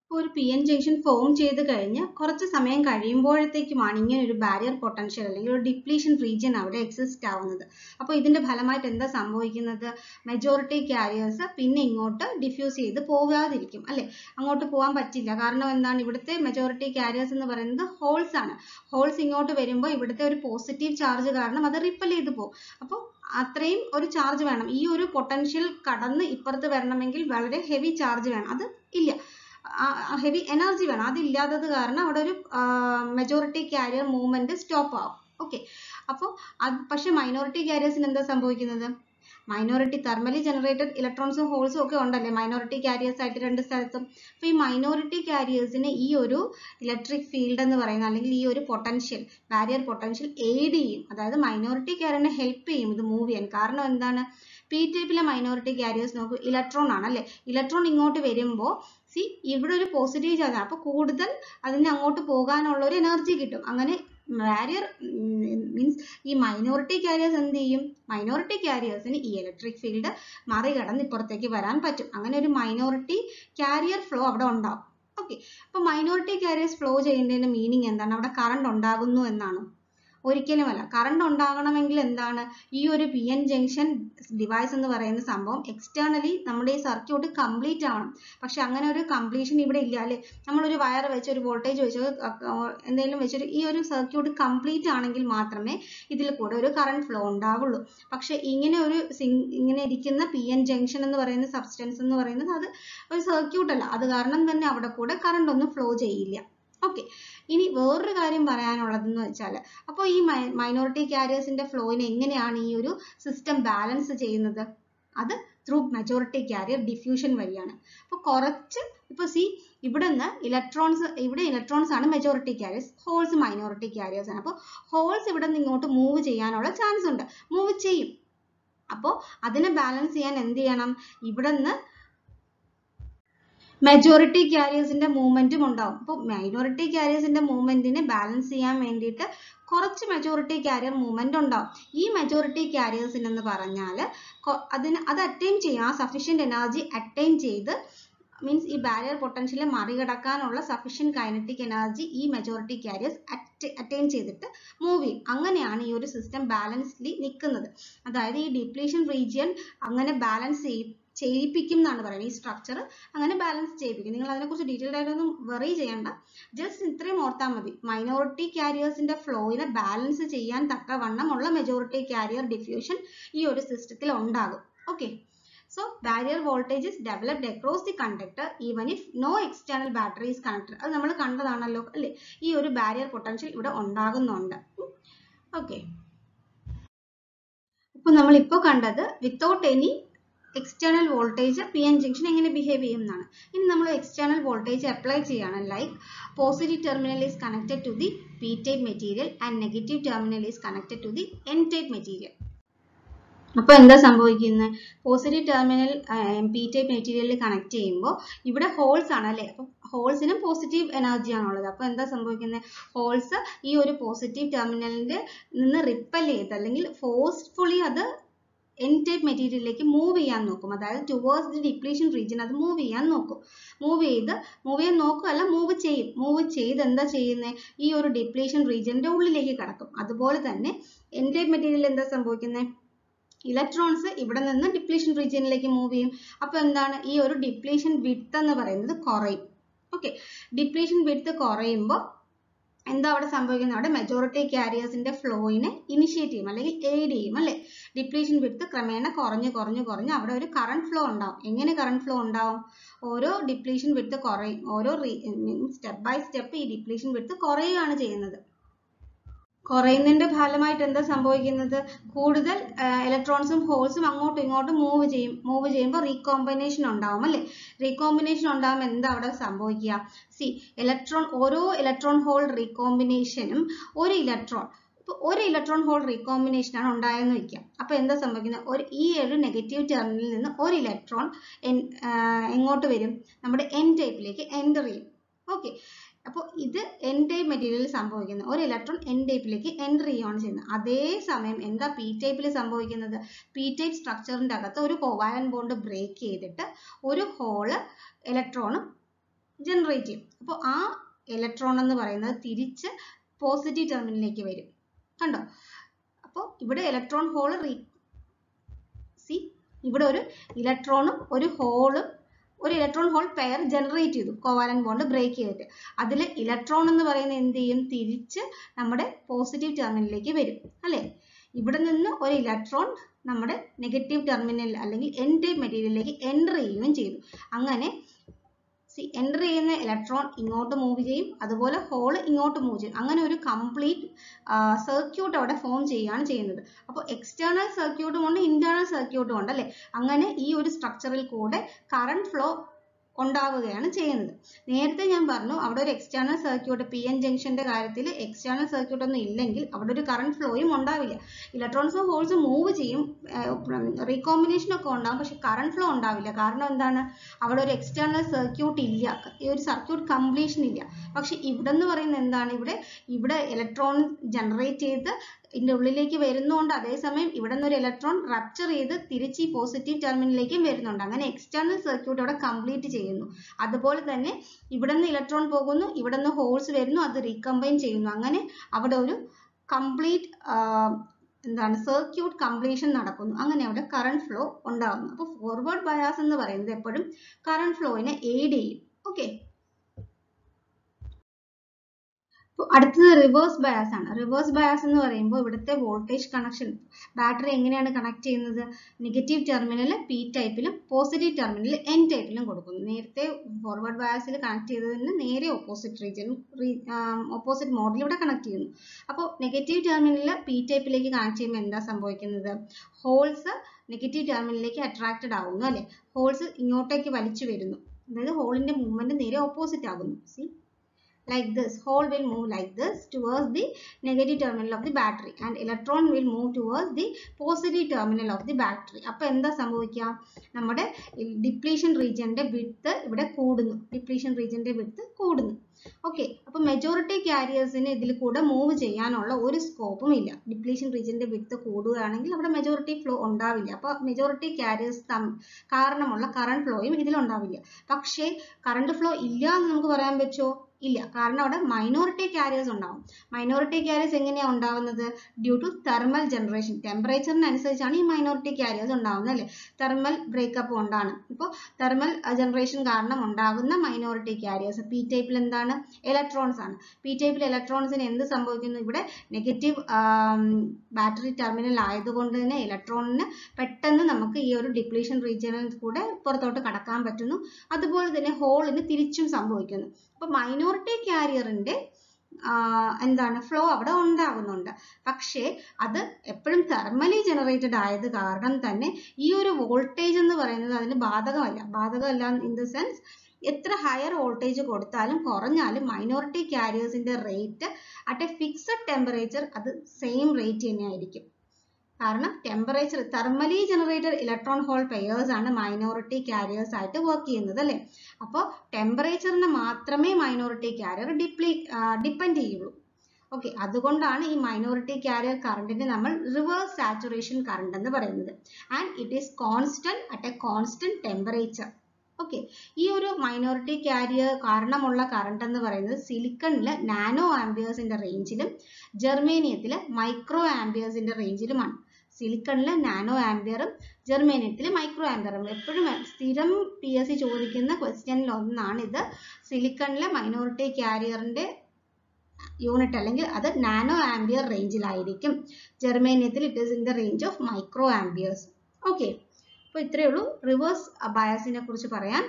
[SPEAKER 1] ഒരു പി എൻ ജംഗ്ഷൻ ഫോം ചെയ്ത് കഴിഞ്ഞ് കുറച്ച് സമയം കഴിയുമ്പോഴത്തേക്കുമാണ് ഇങ്ങനെ ഒരു ബാരിയർ പൊട്ടൻഷ്യൽ അല്ലെങ്കിൽ ഒരു ഡിപ്ലീഷൻ റീജിയൻ അവിടെ എക്സിസ്റ്റ് ആവുന്നത്. അപ്പോൾ ഇതിന്റെ ഫലമായിട്ട് എന്താ സംഭവിക്കുന്നത്? മെജോറിറ്റി കാരിയേഴ്സ് പിന്നെ ഇങ്ങോട്ട് ഡിഫ്യൂസ് ചെയ്ത് പോകാതിരിക്കും അല്ലെ, അങ്ങോട്ട് പോകാൻ പറ്റില്ല. കാരണം എന്താണ്? ഇവിടുത്തെ മെജോറിറ്റി കാരിയേഴ്സ് എന്ന് പറയുന്നത് ഹോൾസ് ആണ്. ഹോൾസ് ഇങ്ങോട്ട് വരുമ്പോൾ ഇവിടുത്തെ ഒരു പോസിറ്റീവ് ചാർജ് കാരണം അത് റിപ്പൽ ചെയ്ത് പോകും. അപ്പോൾ അത്രയും ഒരു ചാർജ് വേണം. ഈ ഒരു പൊട്ടൻഷ്യൽ കടന്ന് ഇപ്പുറത്ത് വരണമെങ്കിൽ വളരെ ഹെവി ചാർജ് വേണം. അത് ഇല്ല, ഹെവി എനർജി വേണം. അതില്ലാത്തത് കാരണം അവിടെ ഒരു മെജോറിറ്റി കാരിയർ മൂവ്മെന്റ് സ്റ്റോപ്പ് ആവും. ഓക്കെ, അപ്പോൾ പക്ഷെ മൈനോറിറ്റി കാരിയേഴ്സിന് എന്താ സംഭവിക്കുന്നത്? മൈനോറിറ്റി തെർമലി ജനറേറ്റഡ് ഇലക്ട്രോൺസും ഹോൾസും ഒക്കെ ഉണ്ടല്ലേ മൈനോറിറ്റി കാരിയേഴ്സ് ആയിട്ട് രണ്ട് സ്ഥലത്തും. അപ്പോൾ ഈ മൈനോറിറ്റി കാരിയേഴ്സിന് ഈ ഒരു ഇലക്ട്രിക് ഫീൽഡ് എന്ന് പറയുന്ന അല്ലെങ്കിൽ ഈ ഒരു പൊട്ടൻഷ്യൽ ബാരിയർ പൊട്ടൻഷ്യൽ എയ്ഡ് ചെയ്യും. അതായത് മൈനോറിറ്റി കാരിയറിനെ ഹെൽപ്പ് ചെയ്യും ഇത് മൂവ് ചെയ്യാൻ. കാരണം എന്താണ്? പി ടൈപ്പിലെ മൈനോറിറ്റി കാരിയേഴ്സ് നോക്കൂ, ഇലക്ട്രോൺ ആണ് അല്ലെ. ഇലക്ട്രോൺ ഇങ്ങോട്ട് വരുമ്പോൾ ഇവിടെ ഒരു പോസിറ്റീവ് ചാർജ്, അപ്പൊ കൂടുതൽ അതിന് അങ്ങോട്ട് പോകാനുള്ള ഒരു എനർജി കിട്ടും. അങ്ങനെ ബാരിയർ മീൻസ് ഈ മൈനോറിറ്റി കാരിയേഴ്സ് എന്ത് ചെയ്യും? മൈനോറിറ്റി കാരിയേഴ്സിന് ഈ ഇലക്ട്രിക് ഫീൽഡ് മറികടന്ന് ഇപ്പുറത്തേക്ക് വരാൻ പറ്റും. അങ്ങനെ ഒരു മൈനോറിറ്റി കാരിയർ ഫ്ലോ അവിടെ ഉണ്ടാവും. ഓക്കെ, അപ്പൊ മൈനോറിറ്റി കാരിയേഴ്സ് ഫ്ലോ ചെയ്യുന്നതിന്റെ മീനിങ് എന്താണ്? അവിടെ കറണ്ട് ഉണ്ടാകുന്നു എന്നാണ്? ഒരിക്കലുമല്ല. കറണ്ട് ഉണ്ടാകണമെങ്കിൽ എന്താണ്? ഈ ഒരു പി എൻ ജംഗ്ഷൻ ഡിവൈസ് എന്ന് പറയുന്ന സംഭവം എക്സ്റ്റേണലി നമ്മുടെ ഈ സർക്യൂട്ട് കംപ്ലീറ്റ് ആവണം. പക്ഷെ അങ്ങനെ ഒരു കംപ്ലീഷൻ ഇവിടെ ഇല്ല അല്ലെ. നമ്മളൊരു വയർ വെച്ച് ഒരു വോൾട്ടേജ് വെച്ച് എന്തെങ്കിലും വെച്ചൊരു ഈ ഒരു സർക്യൂട്ട് കംപ്ലീറ്റ് ആണെങ്കിൽ മാത്രമേ ഇതിൽ കൂടെ ഒരു കറണ്ട് ഫ്ലോ ഉണ്ടാവുള്ളൂ. പക്ഷെ ഇങ്ങനെ ഇരിക്കുന്ന പി എൻ ജംഗ്ഷൻ എന്ന് പറയുന്ന സബ്സ്റ്റൻസ് എന്ന് പറയുന്നത് അത് ഒരു സർക്യൂട്ട് അല്ല. അത് കാരണം തന്നെ അവിടെ കൂടെ കറണ്ട് ഒന്നും ഫ്ലോ ചെയ്യില്ല. ഓക്കെ, ഇനി വേറൊരു കാര്യം പറയാനുള്ളതെന്ന് വെച്ചാൽ, അപ്പോൾ ഈ മൈനോറിറ്റി കാരിയേഴ്സിന്റെ ഫ്ലോയിനെ എങ്ങനെയാണ് ഈ ഒരു സിസ്റ്റം ബാലൻസ് ചെയ്യുന്നത്? അത് ത്രൂ മെജോറിറ്റി കാരിയർ ഡിഫ്യൂഷൻ വഴിയാണ്. അപ്പോൾ കുറച്ച് ഇപ്പോൾ ഇവിടുന്ന് ഇലക്ട്രോൺസ് ആണ് majority carriers, holes minority carriers ആണ്. അപ്പോൾ ഹോൾസ് ഇവിടെ നിന്ന് ഇങ്ങോട്ട് മൂവ് ചെയ്യാനുള്ള ചാൻസ് ഉണ്ട്, മൂവ് ചെയ്യും. അപ്പോൾ അതിനെ ബാലൻസ് ചെയ്യാൻ എന്ത് ചെയ്യണം? ഇവിടുന്ന് മെജോറിറ്റി കാരിയേഴ്സിന്റെ മൂവ്മെന്റും ഉണ്ടാവും. അപ്പോൾ മൈനോറിറ്റി കാരിയേഴ്സിന്റെ മൂവ്മെന്റിനെ ബാലൻസ് ചെയ്യാൻ വേണ്ടിയിട്ട് കുറച്ച് മെജോറിറ്റി കാരിയർ മൂവ്മെന്റ് ഉണ്ടാവും. ഈ മെജോറിറ്റി കാരിയേഴ്സിന് എന്ന് പറഞ്ഞാൽ അത് അറ്റൈൻ ചെയ്യാൻ സഫീഷ്യന്റ് എനർജി അറ്റൈൻ ചെയ്ത് മീൻസ് ഈ ബാരിയർ പൊട്ടൻഷ്യലെ മറികടക്കാനുള്ള സഫീഷ്യന്റ് കൈനറ്റിക് എനർജി ഈ മെജോറിറ്റി കാരിയേഴ്സ് അറ്റൈൻ ചെയ്തിട്ട് മൂവ് ചെയ്യും. അങ്ങനെയാണ് ഈ ഒരു സിസ്റ്റം ബാലൻസ്ലി നിൽക്കുന്നത്. അതായത് ഈ ഡിപ്ലീഷൻ റീജിയൻ അങ്ങനെ ബാലൻസ് ചെയ്യിപ്പിക്കും എന്നാണ് പറയുന്നത്. ഈ സ്ട്രക്ചർ അങ്ങനെ ബാലൻസ് ചെയ്യിപ്പിക്കും. നിങ്ങൾ അതിനെക്കുറിച്ച് ഡീറ്റെയിൽഡ് ആയിട്ടൊന്നും വെറി ചെയ്യണ്ട, ജസ്റ്റ് ഇത്രയും ഓർത്താൽ മതി. മൈനോറിറ്റി കാരിയേഴ്സിന്റെ ഫ്ലോയിനെ ബാലൻസ് ചെയ്യാൻ തക്കവണ്ണമുള്ള മെജോറിറ്റി കാരിയർ ഡിഫ്യൂഷൻ ഈ ഒരു സിസ്റ്റത്തിൽ ഉണ്ടാകും. Okay, so barrier voltage is developed across the conductor even if no external battery is connected. അത് നമ്മൾ കണ്ടതാണല്ലോ അല്ലേ. ഈ ഒരു ബാരിയർ പൊട്ടൻഷ്യൽ ഇവിടെ ഉണ്ടാകുന്നുണ്ട്. ഓക്കെ, അപ്പോൾ നമ്മൾ ഇപ്പോൾ കണ്ടത് without any external voltage PN junction എങ്ങനെ ബിഹേവ് ചെയ്യും എന്നാണ്. ഇനി നമ്മൾ external voltage അപ്ലൈ ചെയ്യാണ്. Like positive terminal is connected to the P type material and negative terminal is connected to the N type material. അപ്പോൾ എന്താ സംഭവിക്കുന്നത്? പോസിറ്റീവ് ടെർമിനൽ പി ടൈപ്പ് മെറ്റീരിയലിൽ കണക്ട് ചെയ്യുമ്പോൾ ഇവിടെ ഹോൾസ് ആണ് അല്ലേ. അപ്പം ഹോൾസിനും പോസിറ്റീവ് എനർജി ആണുള്ളത്. അപ്പോൾ എന്താ സംഭവിക്കുന്നത്? ഹോൾസ് ഈ ഒരു പോസിറ്റീവ് ടെർമിനലിന്റെ നിന്ന് റിപ്പൽ ചെയ്ത് അല്ലെങ്കിൽ ഫോഴ്സ്ഫുള്ളി അത് എൻ ടൈപ്പ് മെറ്റീരിയലിലേക്ക് മൂവ് ചെയ്യാൻ നോക്കും. അതായത് ടുവേർഡ്സ് ദി ഡിപ്ലീഷൻ റീജിയൻ അത് മൂവ് ചെയ്യാൻ നോക്കും. മൂവ് ചെയ്യാൻ നോക്കുകയല്ല, മൂവ് ചെയ്ത് എന്താ ചെയ്യുന്നത്? ഈ ഒരു ഡിപ്ലീഷൻ റീജിയന്റെ ഉള്ളിലേക്ക് കടക്കും. അതുപോലെ തന്നെ എൻ ടൈപ്പ് മെറ്റീരിയൽ എന്താ സംഭവിക്കുന്നത്? ഇലക്ട്രോൺസ് ഇവിടെ നിന്ന് ഡിപ്ലീഷൻ റീജിയനിലേക്ക് മൂവ് ചെയ്യും. അപ്പോൾ എന്താണ്? ഈ ഒരു ഡിപ്ലീഷൻ വിഡ്ത്ത് എന്ന് പറയുന്നത് കുറയും. ഓക്കെ, ഡിപ്ലീഷൻ വിഡ്ത്ത് കുറയുമ്പോൾ എന്താ അവിടെ സംഭവിക്കുന്നത്? അവിടെ മെജോറിറ്റി കാരിയേഴ്സിന്റെ ഫ്ലോയിനെ ഇനിഷ്യേറ്റ് ചെയ്യും അല്ലെങ്കിൽ എയ്ഡ് ചെയ്യും അല്ലെ. ഡിപ്ലീഷൻ വിഡ്ത്ത് ക്രമേണ കുറഞ്ഞ് അവിടെ ഒരു കറണ്ട് ഫ്ലോ ഉണ്ടാവും. എങ്ങനെ കറണ്ട് ഫ്ലോ ഉണ്ടാവും? ഓരോ ഡിപ്ലീഷൻ വിഡ്ത്ത് കുറയും, ഓരോ സ്റ്റെപ്പ് ബൈ സ്റ്റെപ്പ് ഈ ഡിപ്ലീഷൻ വിഡ്ത്ത് കുറയുകയാണ് ചെയ്യുന്നത്. കുറയുന്നതിന്റെ ഫലമായിട്ട് എന്താ സംഭവിക്കുന്നത്? കൂടുതൽ ഇലക്ട്രോൺസും ഹോൾസും അങ്ങോട്ടും ഇങ്ങോട്ടും മൂവ് ചെയ്യുമ്പോൾ റീകോമ്പിനേഷൻ ഉണ്ടാവും അല്ലെ. റീകോമ്പിനേഷൻ ഉണ്ടാകുമ്പോൾ എന്താ അവിടെ സംഭവിക്കുക? ഓരോ ഇലക്ട്രോൺ ഹോൾ റീകോമ്പിനേഷനും ഒരു ഇലക്ട്രോൺ ഹോൾ റീകോമ്പിനേഷൻ ആണ് ഉണ്ടായെന്ന് വെക്കാം. അപ്പോൾ എന്താ സംഭവിക്കുന്നത്? ഈ ഒരു നെഗറ്റീവ് ടെർമിനലിൽ നിന്ന് ഒരു ഇലക്ട്രോൺ എങ്ങോട്ട് വരും? നമ്മുടെ എൻ ടൈപ്പിലേക്ക് എൻ്റർ ചെയ്യും. ഓക്കെ, അപ്പോൾ ഇത് എൻ ടൈപ്പ് മെറ്റീരിയലിൽ സംഭവിക്കുന്നത്. ഒരു ഇലക്ട്രോൺ എൻ ടൈപ്പിലേക്ക് എൻ്റർ ചെയ്യുകയാണ് ചെയ്യുന്നത്. അതേസമയം എന്താ പി ടൈപ്പിൽ സംഭവിക്കുന്നത്? പി ടൈപ്പ് സ്ട്രക്ചറിൻ്റെ അകത്ത് ഒരു കോവാലന്റ് ബോണ്ട് ബ്രേക്ക് ചെയ്തിട്ട് ഒരു ഹോള് ഇലക്ട്രോണും ജനറേറ്റ് ചെയ്യും. അപ്പോൾ ആ ഇലക്ട്രോൺ എന്ന് പറയുന്നത് തിരിച്ച് പോസിറ്റീവ് ടെർമിനലിലേക്ക് വരും. കണ്ടോ? അപ്പോൾ ഇവിടെ ഇലക്ട്രോൺ ഹോൾ ഇവിടെ ഒരു ഇലക്ട്രോണും ഒരു ഹോളും ഒരു ഇലക്ട്രോൺ ഹോൾ പെയർ ജനറേറ്റ് ചെയ്തു കോവാലന്റ് ബോണ്ട് ബ്രേക്ക് ചെയ്തിട്ട്. അതിൽ ഇലക്ട്രോൺ എന്ന് പറയുന്നത് എന്ത് ചെയ്യും? തിരിച്ച് നമ്മുടെ പോസിറ്റീവ് ടെർമിനലിലേക്ക് വരും അല്ലേ? ഇവിടെ നിന്ന് ഒരു ഇലക്ട്രോൺ നമ്മുടെ നെഗറ്റീവ് ടെർമിനൽ അല്ലെങ്കിൽ എൻ ടൈപ്പ് മെറ്റീരിയലിലേക്ക് എൻ്റർ ചെയ്യുകയും ചെയ്തു. അങ്ങനെ എൻ്റർ ചെയ്യുന്ന ഇലക്ട്രോൺ ഇങ്ങോട്ട് മൂവ് ചെയ്യും, അതുപോലെ ഹോൾ ഇങ്ങോട്ട് മൂവ് ചെയ്യും. അങ്ങനെ ഒരു കംപ്ലീറ്റ് സർക്യൂട്ട് അവിടെ ഫോം ചെയ്യുകയാണ് ചെയ്യുന്നത്. അപ്പോൾ എക്സ്റ്റേണൽ സർക്യൂട്ടും ഉണ്ട്, ഇന്റേണൽ സർക്യൂട്ടും ഉണ്ട് അല്ലേ? അങ്ങനെ ഈ ഒരു സ്ട്രക്ചറിൽ കൂടെ കറണ്ട് ഫ്ലോ ഉണ്ടാവുകയാണ് ചെയ്യുന്നത്. നേരത്തെ ഞാൻ പറഞ്ഞു അവിടെ ഒരു എക്സ്റ്റേണൽ സർക്യൂട്ട് PN ജംഗ്ഷന്റെ കാര്യത്തിൽ എക്സ്റ്റേണൽ സർക്യൂട്ട് ഒന്നും ഇല്ലെങ്കിൽ അവിടെ ഒരു കറണ്ട് ഫ്ലോയും ഉണ്ടാവില്ല. ഇലക്ട്രോൺസും ഹോൾസും മൂവ് ചെയ്യും, റീകോമ്പിനേഷൻ ഒക്കെ ഉണ്ടാവും, പക്ഷെ കറണ്ട് ഫ്ലോ ഉണ്ടാവില്ല. കാരണം എന്താണ്? അവിടെ ഒരു എക്സ്റ്റേണൽ സർക്യൂട്ട് ഇല്ല, ഈ ഒരു സർക്യൂട്ട് കംപ്ലീഷൻ ഇല്ല. പക്ഷെ ഇവിടെ എന്ന് പറയുന്നത് എന്താണ്? ഇവിടെ ഇലക്ട്രോൺ ജനറേറ്റ് ചെയ്ത് ഇതിന്റെ ഉള്ളിലേക്ക് വരുന്നുണ്ട്, അതേസമയം ഇവിടെ നിന്ന് ഒരു ഇലക്ട്രോൺ റപ്ചർ ചെയ്ത് തിരിച്ച് ഈ പോസിറ്റീവ് ടെർമിനലിലേക്കും വരുന്നുണ്ട്. അങ്ങനെ എക്സ്റ്റേണൽ സർക്യൂട്ട് അവിടെ കംപ്ലീറ്റ് ചെയ്യുന്നു. അതുപോലെ തന്നെ ഇവിടെ നിന്ന് ഇലക്ട്രോൺ പോകുന്നു, ഇവിടെ നിന്ന് ഹോൾസ് വരുന്നു, അത് റീകമ്പൈൻ ചെയ്യുന്നു. അങ്ങനെ അവിടെ ഒരു കംപ്ലീറ്റ് സർക്യൂട്ട് കംപ്ലീഷൻ നടക്കുന്നു. അങ്ങനെ അവിടെ കറണ്ട് ഫ്ലോ ഉണ്ടാകുന്നു. അപ്പോൾ ഫോർവേഡ് ബയാസ് എന്ന് പറയുന്നത് എപ്പോഴും കറണ്ട് ഫ്ലോയിനെ എയ്ഡ് ചെയ്യും. ഓക്കെ, അടുത്തത് റിവേഴ്സ് ബയാസ് ആണ്. റിവേഴ്സ് ബയാസ് എന്ന് പറയുമ്പോൾ ഇവിടുത്തെ വോൾട്ടേജ് കണക്ഷൻ ബാറ്ററി എങ്ങനെയാണ് കണക്ട് ചെയ്യുന്നത്? നെഗറ്റീവ് ടെർമിനൽ P ടൈപ്പിലും പോസിറ്റീവ് ടെർമിനൽ N ടൈപ്പിലും കൊടുക്കുന്നു. നേരത്തെ ഫോർവേഡ് ബയാസിൽ കണക്ട് ചെയ്തതിന് നേരെ ഓപ്പോസിറ്റ് മോഡിൽ ഇവിടെ കണക്ട് ചെയ്യുന്നു. അപ്പോൾ നെഗറ്റീവ് ടെർമിനൽ P ടൈപ്പിലേക്ക് കണക്ട് ചെയ്യുമ്പോൾ എന്താ സംഭവിക്കുന്നത്? ഹോൾസ് നെഗറ്റീവ് ടെർമിനലിലേക്ക് അട്രാക്റ്റഡ് ആവുന്നു അല്ലെ? ഹോൾസ് ഇങ്ങോട്ടേക്ക് വലിച്ചു വരുന്നു, അതായത് ഹോളിന്റെ മൂവ്മെന്റ് നേരെ ഓപ്പോസിറ്റ് ആകുന്നു. Like this, hole will move like this towards the negative terminal of the battery and electron will move towards the positive terminal of the battery. അപ്പോൾ എന്താ സംഭവിക്കുക? നമ്മുടെ ഡിപ്ലീഷൻ റീജിയന്റെ വിഡ്ത്ത് ഇവിടെ കൂടുന്നു, ഡിപ്ലീഷൻ റീജിയന്റെ വിഡ്ത്ത് കൂടുന്നു. ഓക്കെ, അപ്പോൾ മെജോറിറ്റി കാരിയേഴ്സിന് ഇതിൽ കൂടെ മൂവ് ചെയ്യാനുള്ള ഒരു സ്കോപ്പും ഇല്ല. ഡിപ്ലീഷൻ റീജിയന്റെ വിഡ്ത്ത് കൂടുകയാണെങ്കിൽ അവിടെ മെജോറിറ്റി ഫ്ലോ ഉണ്ടാവില്ല. അപ്പോൾ മെജോറിറ്റി കാരിയേഴ്സ് കാരണമുള്ള കറണ്ട് ഫ്ലോയും ഇതിൽ ഉണ്ടാവില്ല. പക്ഷേ കറണ്ട് ഫ്ലോ ഇല്ല എന്ന് നമുക്ക് പറയാൻ പറ്റുമോ? ഇല്ല, കാരണം അവിടെ മൈനോറിറ്റി കാരിയേഴ്സ് ഉണ്ടാവും. മൈനോറിറ്റി കാരിയേഴ്സ് എങ്ങനെയാണ് ഉണ്ടാവുന്നത്? Due to thermal generation. ടെമ്പറേച്ചറിനനുസരിച്ചാണ് ഈ മൈനോറിറ്റി കാരിയേഴ്സ് ഉണ്ടാവുന്നത് അല്ലേ? തെർമൽ ബ്രേക്കപ്പ് കൊണ്ടാണ്. ഇപ്പോൾ തെർമൽ ജനറേഷൻ കാരണം ഉണ്ടാകുന്ന മൈനോറിറ്റി കാരിയേഴ്സ് P ടൈപ്പിൽ എന്താണ്? ഇലക്ട്രോൺസ് ആണ്. P ടൈപ്പിൽ ഇലക്ട്രോൺസിന് എന്ത് സംഭവിക്കുന്നു? ഇവിടെ നെഗറ്റീവ് ബാറ്ററി ടെർമിനൽ ആയതുകൊണ്ട് തന്നെ ഇലക്ട്രോണിന് പെട്ടെന്ന് നമുക്ക് ഈ ഒരു ഡിപ്ലീഷൻ റീജിയനിൽ കൂടെ പുറത്തോട്ട് കടക്കാൻ പറ്റുന്നു. അതുപോലെ തന്നെ ഹോളിന് തിരിച്ചും സംഭവിക്കുന്നു. അപ്പോൾ മൈനോറിറ്റി കാരിയറിന്റെ ഫ്ലോ അവിടെ ഉണ്ടാകുന്നുണ്ട്. പക്ഷേ അത് എപ്പോഴും തെർമലി ജനറേറ്റഡ് ആയത് കാരണം തന്നെ ഈ ഒരു വോൾട്ടേജ് എന്ന് പറയുന്നത് അതിന് ബാധകമല്ല ഇൻ ദ സെൻസ് എത്ര ഹയർ വോൾട്ടേജ് കൊടുത്താലും കുറഞ്ഞാലും മൈനോറിറ്റി കാരിയേഴ്സിന്റെ rate at a fixed temperature അത് സെയിം റേറ്റ് തന്നെയായിരിക്കും. കാരണം temperature thermally generated electron hole pairs ആണ് മൈനോറിറ്റി കാരിയേഴ്സ് ആയിട്ട് വർക്ക് ചെയ്യുന്നത് അല്ലേ? അപ്പോൾ ടെമ്പറേച്ചറിന് മാത്രമേ മൈനോറിറ്റി കാരിയർ ഡിപ്പെൻഡ് ചെയ്യുള്ളൂ. ഓക്കെ, അതുകൊണ്ടാണ് ഈ മൈനോറിറ്റി കാരിയർ കറണ്ടിനെ നമ്മൾ റിവേഴ്സ് സാച്ചുറേഷൻ കറണ്ട് എന്ന് പറയുന്നത്. And it is constant at a constant temperature. Okay, ഈ ഒരു മൈനോറിറ്റി കാരിയർ കാരണമുള്ള കറണ്ട് എന്ന് പറയുന്നത് സിലിക്കണില് നാനോ ആംപിയേഴ്സിന്റെ റേഞ്ചിലും ജെർമേനിയത്തില് മൈക്രോ ആംപിയേഴ്സിന്റെ റേഞ്ചിലുമാണ്. സിലിക്കണില് നാനോ ആംപിയറും ജെർമേനിയത്തിൽ മൈക്രോ ആംപിയറും. എപ്പോഴും സ്ഥിരം PSC ചോദിക്കുന്ന ക്വസ്റ്റ്യനിൽ ഒന്നാണ് ഇത്. സിലിക്കണിലെ മൈനോറിറ്റി കാരിയറിന്റെ യൂണിറ്റ് അല്ലെങ്കിൽ അത് നാനോ ആംപിയർ റേഞ്ചിലായിരിക്കും. ജെർമേനിയത്തിൽ it is in the range of micro amperes. Okay, അപ്പോൾ ഇത്രയേ ഉള്ളൂ റിവേഴ്സ് ബയാസിനെ കുറിച്ച് പറയാൻ.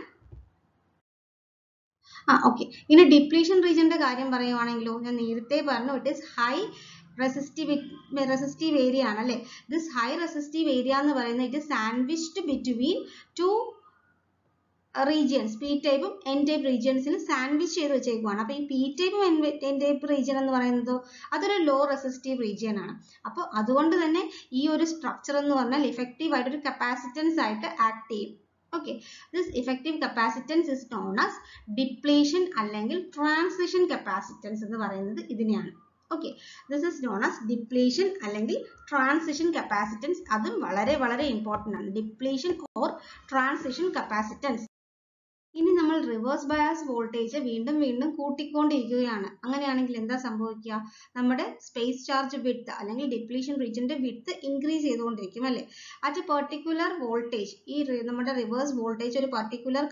[SPEAKER 1] ഓക്കെ, ഇനി ഡിപ്ലീഷൻ റീജിയന്റെ കാര്യം പറയുവാണെങ്കിലോ, ഞാൻ നേരത്തെ പറഞ്ഞു it is high resistive area ആണ് അല്ലേ? ദിസ് ഹൈ റെസിസ്റ്റീവ് ഏരിയ എന്ന് പറയുന്നത് it sandwiched between two regions, P ടൈപ്പും N ടൈപ്പ് റീജിയൻസിൽ സാൻഡ്വിച്ച് ചെയ്ത് വെച്ചേക്കുവാണ്. അപ്പോൾ ഈ P ടൈപ്പും N ടൈപ്പ് റീജിയൻ എന്ന് പറയുന്നത് അതൊരു ലോ റെസിസ്റ്റീവ് റീജിയൻ ആണ്. അപ്പോൾ അതുകൊണ്ട് തന്നെ ഈ ഒരു സ്ട്രക്ചർ എന്ന് പറഞ്ഞാൽ ഇഫക്റ്റീവ് ആയിട്ട് ഒരു കപ്പാസിറ്റൻസ് ആയിട്ട് ആക്ട് ചെയ്യും. Okay, this effective capacitance is known as depletion അല്ലെങ്കിൽ transition capacitance എന്ന് പറയുന്നത് ഇതിനെയാണ്. Okay, this is known as depletion അല്ലെങ്കിൽ transition capacitance. അതും വളരെ important ആണ്. Depletion or transition capacitance. ഇനി നമ്മൾ റിവേഴ്സ് ബയാസ് വോൾട്ടേജ് വീണ്ടും വീണ്ടും കൂട്ടിക്കൊണ്ടിരിക്കുകയാണ്. അങ്ങനെയാണെങ്കിൽ എന്താ സംഭവിക്കുക? നമ്മുടെ സ്പേസ് ചാർജ് വിഡ്ത്ത് അല്ലെങ്കിൽ ഡിപ്ലീഷൻ റീജിയന്റെ വിഡ്ത്ത് ഇൻക്രീസ് ചെയ്തുകൊണ്ടിരിക്കും അല്ലേ? അറ്റ് എ പെർട്ടിക്കുലർ വോൾട്ടേജ്, ഈ നമ്മുടെ റിവേഴ്സ് വോൾട്ടേജ് ഒരു പെർട്ടിക്കുലർ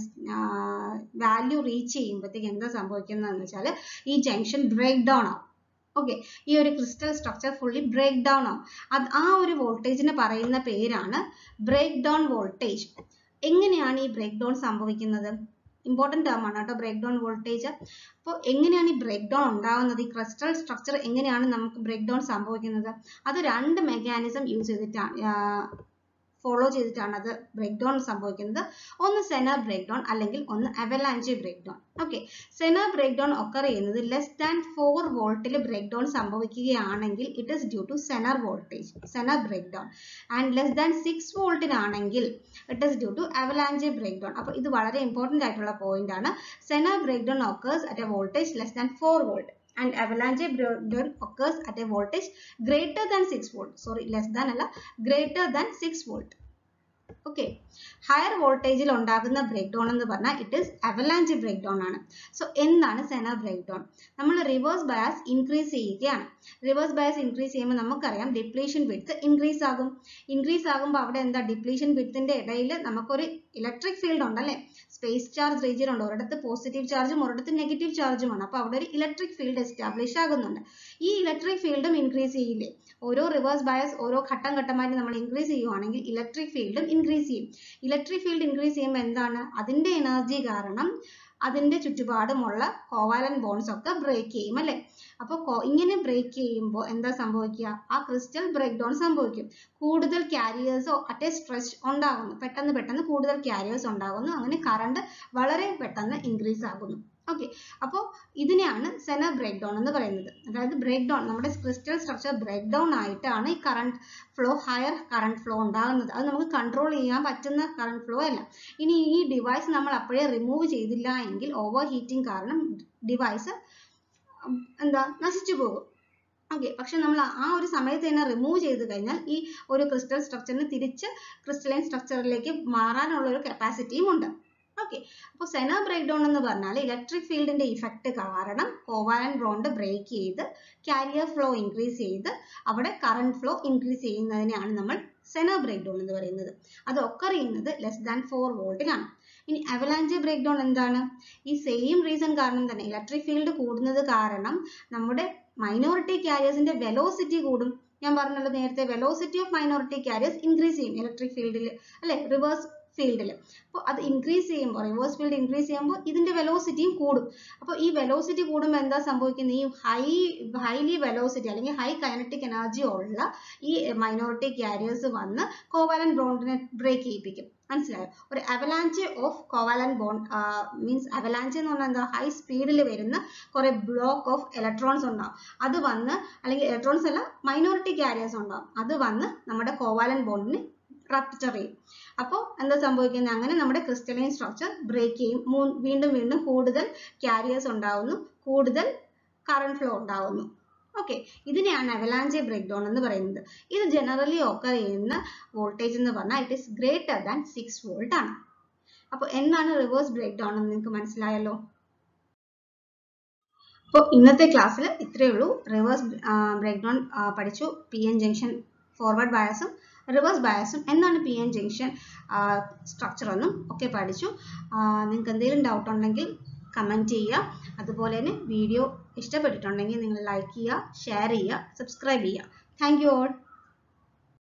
[SPEAKER 1] വാല്യൂ റീച്ച് ചെയ്യുമ്പോഴത്തേക്ക് എന്താ സംഭവിക്കുന്നതെന്ന് വെച്ചാൽ ഈ ജംഗ്ഷൻ ബ്രേക്ക് ഡൗൺ ആവും. ഓക്കെ, ഈ ഒരു crystal structure fully break down ആവും. ആ ഒരു വോൾട്ടേജിന് പറയുന്ന പേരാണ് ബ്രേക്ക് ഡൗൺ വോൾട്ടേജ്. എങ്ങനെയാണ് ഈ ബ്രേക്ക് ഡൗൺ സംഭവിക്കുന്നത്? ഇമ്പോർട്ടന്റ് ടേം ആണ് കേട്ടോ ബ്രേക്ക് ഡൗൺ വോൾട്ടേജ്. അപ്പോൾ എങ്ങനെയാണ് ഈ ബ്രേക്ക് ഡൗൺ ഉണ്ടാവുന്നത്? ഈ ക്രിസ്റ്റൽ സ്ട്രക്ചർ എങ്ങനെയാണ് നമുക്ക് ബ്രേക്ക് ഡൗൺ സംഭവിക്കുന്നത്? അത് രണ്ട് മെക്കാനിസം യൂസ് ചെയ്തിട്ടാണ് ഫോളോ ചെയ്തിട്ടാണ് അത് ബ്രേക്ക് ഡൗൺ സംഭവിക്കുന്നത്. ഒന്ന് സെനർ ബ്രേക്ക് ഡൗൺ അല്ലെങ്കിൽ ഒന്ന് avalanche break down. Okay, zener break down occur ചെയ്യുന്നത് ലെസ് ദാൻ 4 വോൾട്ടിൽ ബ്രേക്ക് ഡൗൺ സംഭവിക്കുകയാണെങ്കിൽ it is due to zener voltage, zener break down. And less than 6 വോൾട്ടിനാണെങ്കിൽ it is due to avalanche break down. അപ്പോൾ ഇത് വളരെ important ആയിട്ടുള്ള point ആണ്. Zener break down occurs at a voltage less than 4 volt. And avalanche breakdown occurs at a voltage greater than 6 volt. Sorry, less than alla, greater than 6 volt. Okay, higher voltage il undaguna breakdown ennu parna it is avalanche breakdown aanu. So endana Zener breakdown? Nammal reverse bias increase cheyyukayanu. Reverse bias increase cheyyumbol namukkariyam depletion width increase agum. Increase agumbo avade endha depletion width inde idayil namakkoru electric field undalle, space charge region ഉണ്ട്. ഒരിടത്ത് positive ചാർജും ഒരിടത്ത് negative ചാർജുമാണ്. അപ്പോൾ അവിടെ ഒരു electric field establish ആകുന്നുണ്ട്. ഈ electric ഫീൽഡും ഇൻക്രീസ് ചെയ്യില്ലേ? ഓരോ റിവേഴ്സ് ബയസ് ഓരോ ഘട്ടം ഘട്ടമായിട്ട് നമ്മൾ ഇൻക്രീസ് ചെയ്യുവാണെങ്കിൽ ഇലക്ട്രിക് ഫീൽഡും ഇൻക്രീസ് ചെയ്യും. ഇലക്ട്രിക് ഫീൽഡ് ഇൻക്രീസ് ചെയ്യുമ്പോൾ എന്താണ്? അതിന്റെ എനർജി കാരണം അതിന്റെ ചുറ്റുപാടുമുള്ള കോവാലന്റ് ബോൺസ് ഒക്കെ ബ്രേക്ക് ചെയ്യും അല്ലേ? അപ്പോൾ ഇങ്ങനെ ബ്രേക്ക് ചെയ്യുമ്പോൾ എന്താ സംഭവിക്കുക? ആ ക്രിസ്റ്റൽ ബ്രേക്ക് ഡൗൺ സംഭവിക്കും. കൂടുതൽ ക്യാരിയേഴ്സ് അറ്റ് എ സ്ട്രെച്ച് ഉണ്ടാകുന്നു. പെട്ടെന്ന് കൂടുതൽ ക്യാരിയേഴ്സ് ഉണ്ടാകുന്നു. അങ്ങനെ കറണ്ട് വളരെ പെട്ടെന്ന് ഇൻക്രീസ് ആകുന്നു. ഓക്കെ, അപ്പോൾ ഇതിനെയാണ് സെനർ ബ്രേക്ക് ഡൗൺ എന്ന് പറയുന്നത്. അതായത് ബ്രേക്ക് ഡൗൺ, നമ്മുടെ ക്രിസ്റ്റൽ സ്ട്രക്ചർ ബ്രേക്ക് ഡൗൺ ആയിട്ടാണ് ഈ current flow, higher current flow ഉണ്ടാകുന്നത്. അത് നമുക്ക് കൺട്രോൾ ചെയ്യാൻ പറ്റുന്ന കറണ്ട് ഫ്ലോ അല്ല. ഇനി ഈ ഡിവൈസ് നമ്മൾ അപ്പോഴേ റിമൂവ് ചെയ്തില്ല എങ്കിൽ ഓവർ ഹീറ്റിംഗ് കാരണം ഡിവൈസ് നശിച്ചു പോകും. ഓക്കെ, പക്ഷെ നമ്മൾ ആ ഒരു സമയത്ത് തന്നെ റിമൂവ് ചെയ്ത് കഴിഞ്ഞാൽ ഈ ഒരു ക്രിസ്റ്റൽ സ്ട്രക്ചറിന് തിരിച്ച് ക്രിസ്റ്റലൈൻ സ്ട്രക്ചറിലേക്ക് മാറാനുള്ള ഒരു കപ്പാസിറ്റിയും ഉണ്ട്. ഓക്കെ, അപ്പോൾ സെനർ ബ്രേക്ക് ഡൗൺ എന്ന് പറഞ്ഞാൽ ഇലക്ട്രിക് ഫീൽഡിന്റെ ഇഫക്റ്റ് കാരണം കോവാലന്റ് ബോണ്ട് ബ്രേക്ക് ചെയ്ത് കാരിയർ ഫ്ലോ ഇൻക്രീസ് ചെയ്ത് അവിടെ കറണ്ട് ഫ്ലോ ഇൻക്രീസ് ചെയ്യുന്നതിനെയാണ് നമ്മൾ സെനർ ബ്രേക്ക് ഡൗൺ എന്ന് പറയുന്നത്. അത് ഒക്കർ ചെയ്യുന്നത് ലെസ് ദാൻ 4 വോൾട്ടിലാണ്. ഇനി അവലാഞ്ചെ ബ്രേക്ക് ഡൗൺ എന്താണ്? ഈ സെയിം റീസൺ കാരണം തന്നെ ഇലക്ട്രിക് ഫീൽഡ് കൂടുന്നത് കാരണം നമ്മുടെ മൈനോറിറ്റി കാരിയേഴ്സിന്റെ വെലോസിറ്റി കൂടും. ഞാൻ പറഞ്ഞല്ലോ നേരത്തെ, velocity of minority carriers increase ചെയ്യും ഇലക്ട്രിക് ഫീൽഡിൽ അല്ലെ, റിവേഴ്സ് ഫീൽഡിൽ. അപ്പോൾ അത് ഇൻക്രീസ് ചെയ്യുമ്പോൾ, റിവേഴ്സ് ഫീൽഡ് ഇൻക്രീസ് ചെയ്യുമ്പോൾ ഇതിന്റെ വെലോസിറ്റിയും കൂടും. അപ്പോൾ ഈ വെലോസിറ്റി കൂടുമ്പോൾ എന്താ സംഭവിക്കുന്നത്? ഈ ഹൈലി വെലോസിറ്റി അല്ലെങ്കിൽ ഹൈ കൈനറ്റിക് എനർജി ഉള്ള ഈ മൈനോറിറ്റി കാരിയേഴ്സ് വന്ന് കോവാലന്റ് ബോണ്ടിനെ ബ്രേക്ക് ചെയ്യിപ്പിക്കും. മനസ്സിലായോ? ഒരു avalanche of covalent bond means avalanche എന്ന് പറഞ്ഞാൽ എന്താ? ഹൈ സ്പീഡിൽ വരുന്ന കുറെ ബ്ലോക്ക് ഓഫ് ഇലക്ട്രോൺസ് ഉണ്ടാവും. അത് വന്ന്, അല്ലെങ്കിൽ ഇലക്ട്രോൺസ് അല്ല, മൈനോറിറ്റി കാരിയേഴ്സ് ഉണ്ടാവും. അത് വന്ന് നമ്മുടെ കോവാലന്റ് ബോണ്ടിന് റപ്ചർ ചെയ്യും. അപ്പോൾ എന്താ സംഭവിക്കുന്നത്? അങ്ങനെ നമ്മുടെ ക്രിസ്റ്റലൈൻ സ്ട്രക്ചർ ബ്രേക്ക് ചെയ്യും. വീണ്ടും കൂടുതൽ കാരിയേഴ്സ് ഉണ്ടാവുന്നു, കൂടുതൽ കറണ്ട് ഫ്ലോ ഉണ്ടാവുന്നു. ഓക്കെ, ഇതിനെയാണ് അവലാഞ്ചെ ബ്രേക്ക് ഡൗൺ എന്ന് പറയുന്നത്. ഇത് ജനറലി ഓക്കർ ചെയ്യുന്ന വോൾട്ടേജ് എന്ന് പറഞ്ഞാൽ it is greater than 6 volt ആണ്. അപ്പോൾ എന്താണ് റിവേഴ്സ് ബ്രേക്ക് ഡൗൺ എന്ന് നിങ്ങൾക്ക് മനസ്സിലായല്ലോ. അപ്പോൾ ഇന്നത്തെ ക്ലാസ്സിൽ ഇത്രയേ ഉള്ളൂ. റിവേഴ്സ് ബ്രേക്ക് ഡൗൺ പഠിച്ചു. PN ജംഗ്ഷൻ ഫോർവേഡ് ബയസും റിവേഴ്സ് ബയസും എന്താണ് PN ജംഗ്ഷൻ സ്ട്രക്ചർ എന്നും ഒക്കെ പഠിച്ചു. നിങ്ങൾക്ക് എന്തെങ്കിലും ഡൗട്ട് ഉണ്ടെങ്കിൽ കമൻറ്റ് ചെയ്യുക. അതുപോലെ തന്നെ വീഡിയോ ഇഷ്ടപ്പെട്ടിട്ടുണ്ടെങ്കിൽ നിങ്ങൾ ലൈക്ക് ചെയ്യുക, ഷെയർ ചെയ്യുക, സബ്സ്ക്രൈബ് ചെയ്യുക. Thank you all.